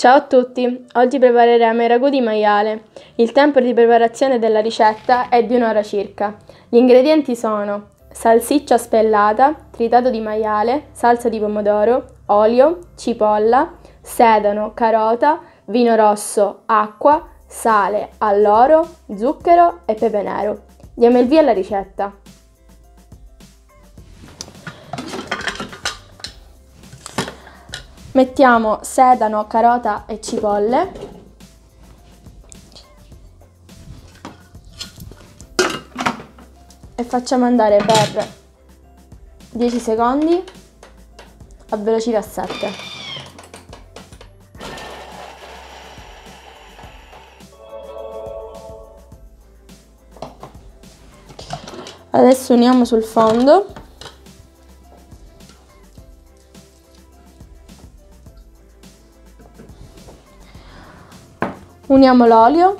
Ciao a tutti, oggi prepareremo i ragù di maiale. Il tempo di preparazione della ricetta è di un'ora circa. Gli ingredienti sono salsiccia spellata, tritato di maiale, salsa di pomodoro, olio, cipolla, sedano, carota, vino rosso, acqua, sale, alloro, zucchero e pepe nero. Diamo il via alla ricetta. Mettiamo sedano, carota e cipolle. E facciamo andare per 10 secondi a velocità 7. Adesso uniamo sul fondo. Uniamo l'olio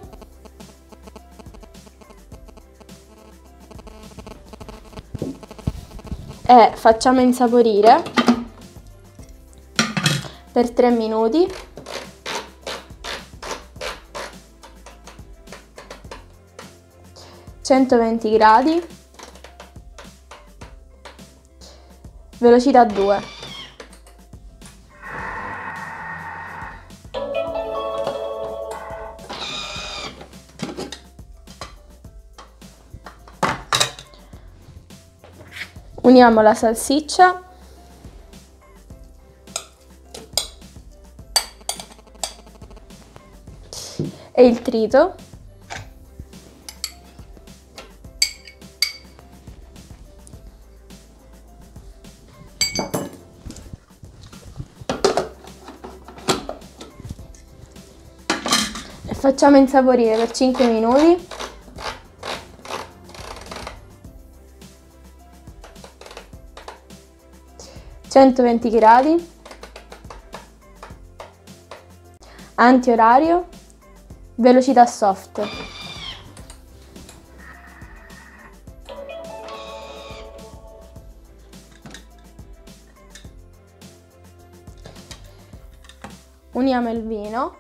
e facciamo insaporire per 3 minuti. (120 gradi), velocità 2. Uniamo la salsiccia e il trito e facciamo insaporire per 5 minuti. (120 gradi), antiorario, velocità soft. Uniamo il vino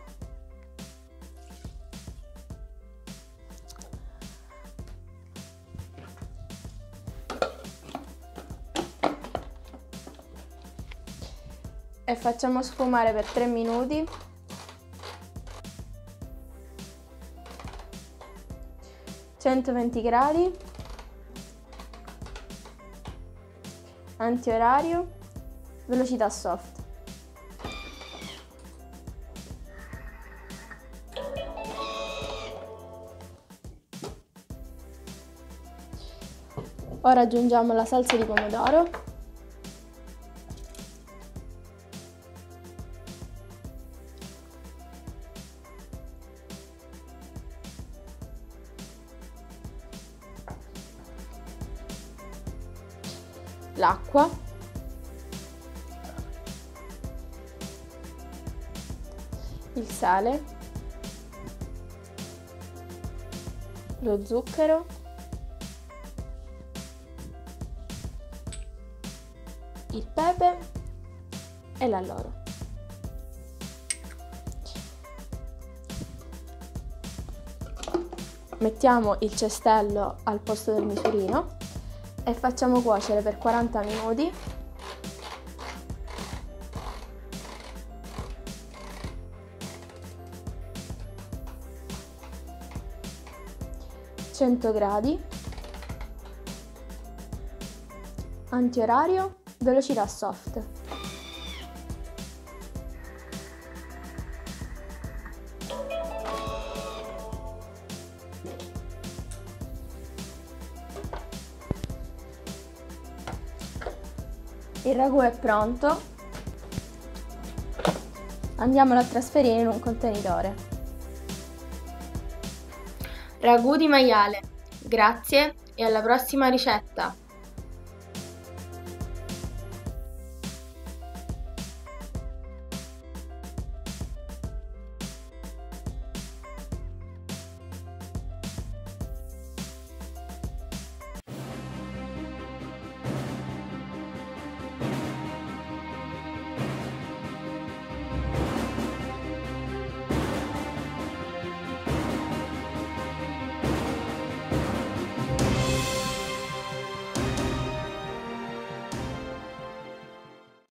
e facciamo sfumare per 3 minuti. (120 gradi), antiorario, velocità soft. Ora aggiungiamo la salsa di pomodoro. L'acqua, il sale, lo zucchero, il pepe e l'alloro. Mettiamo il cestello al posto del misurino e facciamo cuocere per 40 minuti. (100 gradi), antiorario, velocità soft. Il ragù è pronto, andiamolo a trasferire in un contenitore. Ragù di maiale, grazie e alla prossima ricetta!